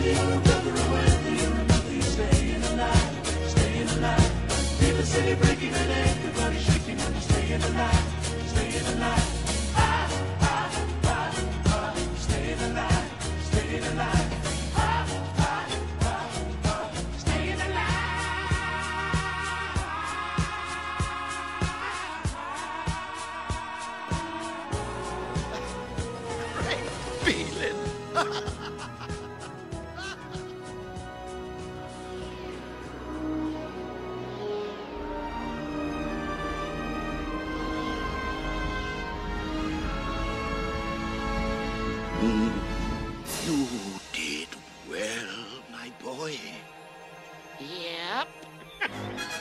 you're a brother or whether you're a mother, you're staying alive, staying alive. People say you're breaking an egg, your body's shaking and you're staying alive, staying alive. Staying alive, staying alive. Staying alive. Great feeling. You did well, my boy. Yep.